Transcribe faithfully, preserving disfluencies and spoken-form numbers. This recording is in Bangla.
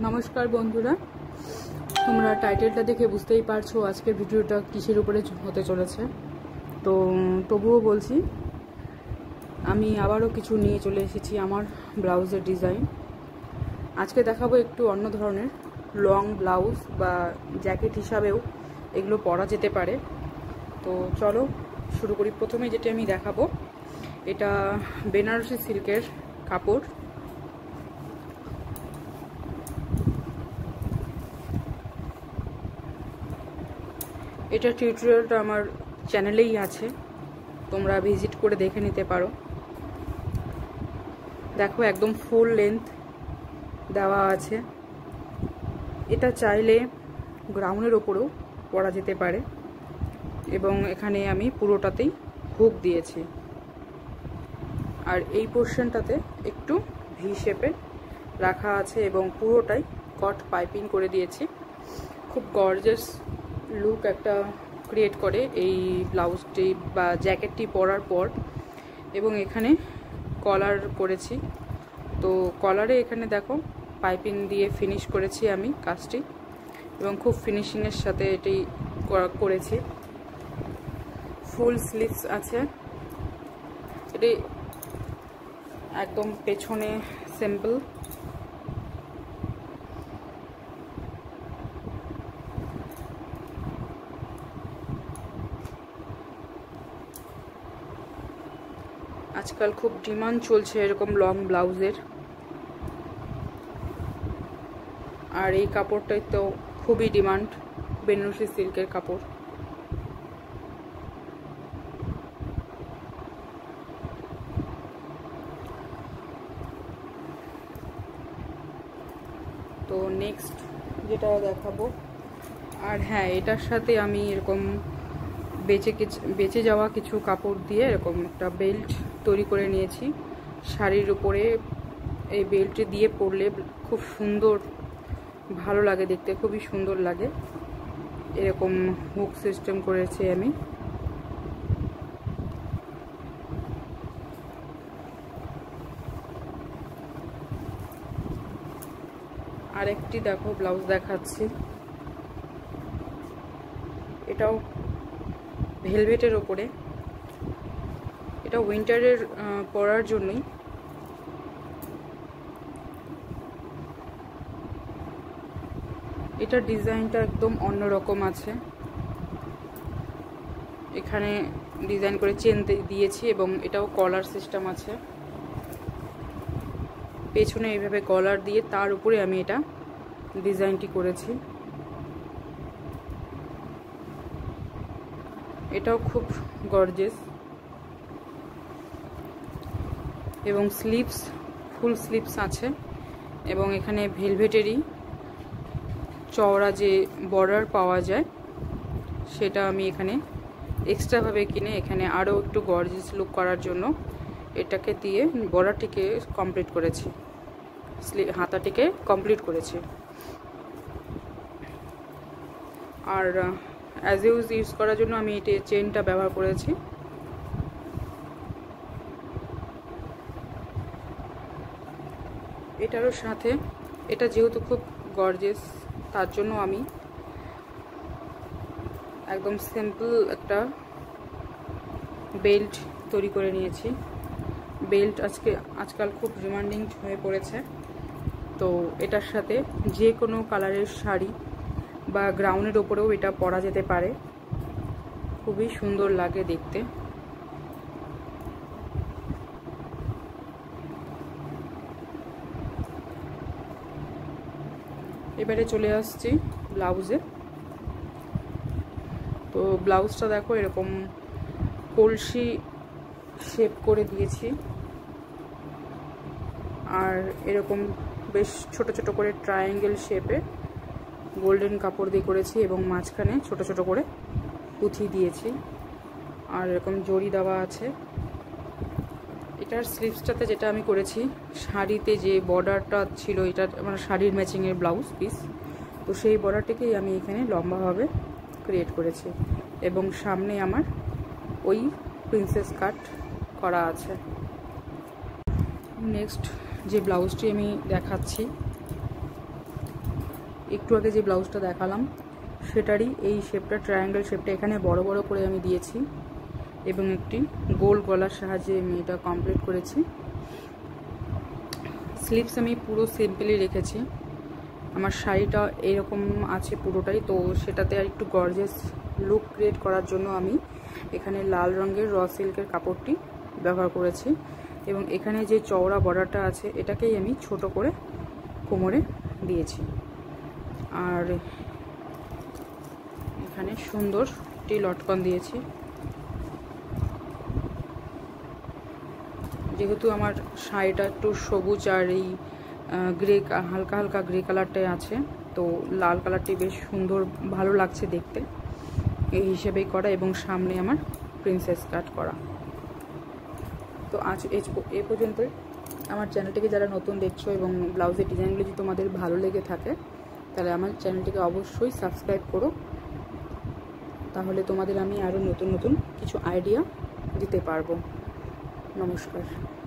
নমস্কার বন্ধুরা, তোমরা টাইটেলটা দেখে বুঝতেই পারছো আজকের ভিডিওটা কিসের উপরে হতে চলেছে। তো তবুও বলছি, আমি আবারও কিছু নিয়ে চলে এসেছি আমার ব্লাউজের ডিজাইন। আজকে দেখাবো একটু অন্য ধরনের লং ব্লাউজ বা জ্যাকেট হিসাবেও এগুলো পরা যেতে পারে। তো চলো শুরু করি। প্রথমে যেটা আমি দেখাবো, এটা বেনারসি সিল্কের কাপড়। এটা টিউটোরিয়ালটা আমার চ্যানেলেই আছে, তোমরা ভিজিট করে দেখে নিতে পারো। দেখো একদম ফুল লেন্থ দেওয়া আছে। এটা চাইলে গ্রাউন্ডের ওপরেও পরা যেতে পারে এবং এখানে আমি পুরোটাতেই হুক দিয়েছি। আর এই পোর্শনটাতে একটু ভি শেপে রাখা আছে এবং পুরোটাই কট পাইপিং করে দিয়েছি। খুব গর্জাস লুক একটা ক্রিয়েট করে এই ব্লাউজটি বা জ্যাকেটটি পরার পর। এবং এখানে কলার করেছি, তো কলারে এখানে দেখো পাইপিং দিয়ে ফিনিশ করেছি আমি কাজটি এবং খুব ফিনিশিংয়ের সাথে এটি করেছি। ফুল স্লিভস আছে, এটি একদম পেছনে সিম্পল। আজকাল খুব ডিমান্ড চলছে এরকম লং ব্লাউজের, আর এই কাপড়টাই তো খুবই ডিমান্ড, বেনারসি সিল্কের কাপড়। তো নেক্সট যেটা দেখাবো, আর হ্যাঁ এটার সাথে আমি এরকম বেঁচে বেঁচে যাওয়া কিছু কাপড় দিয়ে এরকম একটা বেল্ট তৈরি করে নিয়েছি। শাড়ির উপরে এই বেল্টটি দিয়ে পরলে খুব সুন্দর, ভালো লাগে দেখতে, খুবই সুন্দর লাগে। এরকম হুক সিস্টেম করেছি আমি। আরেকটি দেখো ব্লাউজ দেখাচ্ছি, এটাও ভেলভেটের ওপরে। এটা উইন্টারের পরার জন্যই। এটার ডিজাইনটা একদম অন্যরকম আছে, এখানে ডিজাইন করে চেন দিয়েছি এবং এটাও কলার সিস্টেম আছে। পেছনে এইভাবে কলার দিয়ে তার উপরে আমি এটা ডিজাইনটি করেছি। এটাও খুব গর্জিয়াস এবং স্লিভস ফুল স্লিভস আছে এবং এখানে ভেলভেটেরই চওড়া যে বর্ডার পাওয়া যায় সেটা আমি এখানে এক্সট্রাভাবে কিনে এখানে আরও একটু গর্জিয়াস লুক করার জন্য এটাকে দিয়ে বর্ডারটিকে কমপ্লিট করেছি, হাতাটিকে কমপ্লিট করেছি। আর অ্যাজ ইউজ ইউজ করার জন্য আমি এটি চেনটা ব্যবহার করেছি। এটারও সাথে এটা যেহেতু খুব গর্জিয়াস, তার জন্য আমি একদম সিম্পল একটা বেল্ট তৈরি করে নিয়েছি। বেল্ট আজকে আজকাল খুব ডিমান্ডিং হয়ে পড়েছে, তো এটার সাথে যে কোনো কালারের শাড়ি বা গ্রাউন্ডের ওপরেও এটা পরা যেতে পারে, খুবই সুন্দর লাগে দেখতে। এবারে চলে আসছি ব্লাউজে। তো ব্লাউজটা দেখো এরকম কলসি শেপ করে দিয়েছি, আর এরকম বেশ ছোট ছোট করে ট্রায়াঙ্গেল শেপে গোল্ডেন কাপড় দিয়ে করেছি এবং মাঝখানে ছোট ছোট করে পুঁথি দিয়েছি, আর এরকম জড়ি দেওয়া আছে। এটার স্লিভসটাতে যেটা আমি করেছি, শাড়িতে যে বর্ডারটা ছিল, এটা আমার শাড়ির ম্যাচিংয়ের ব্লাউজ পিস, তো সেই বর্ডারটিকেই আমি এখানে লম্বাভাবে ক্রিয়েট করেছি এবং সামনে আমার ওই প্রিন্সেস কাট করা আছে। নেক্সট যে ব্লাউজটি আমি দেখাচ্ছি, একটু আগে যে ব্লাউজটা দেখালাম সেটারই এই শেপটা, ট্রায়াঙ্গেল শেপটা এখানে বড় বড় করে আমি দিয়েছি এবং একটি গোল গলার সাহায্যে আমি এটা কমপ্লিট করেছি। স্লিভস আমি পুরো সিম্পলি রেখেছি। আমার শাড়িটা এরকম আছে পুরোটাই, তো সেটাতে আর একটু গর্জিয়াস লুক ক্রিয়েট করার জন্য আমি এখানে লাল রঙের র সিল্কের কাপড়টি ব্যবহার করেছি এবং এখানে যে চওড়া বর্ডারটা আছে এটাকেই আমি ছোট করে কোমরে দিয়েছি। আর এখানে সুন্দর একটি লটকন দিয়েছি। যেহেতু আমার শাড়িটা একটু সবুজ আর এই গ্রে হালকা হালকা গ্রে কালারটাই আছে, তো লাল কালারটি বেশ সুন্দর ভালো লাগছে দেখতে, এই হিসেবেই করা এবং সামনে আমার প্রিন্সেস কাট করা। তো আজ এ পর্যন্তই। আমার চ্যানেলটিকে যারা নতুন দেখছো এবং ব্লাউজের ডিজাইনগুলো যদি তোমাদের ভালো লেগে থাকে তাহলে আমার চ্যানেলটিকে অবশ্যই সাবস্ক্রাইব করো, তাহলে তোমাদের আমি আরও নতুন নতুন কিছু আইডিয়া দিতে পারবো। নমস্কার।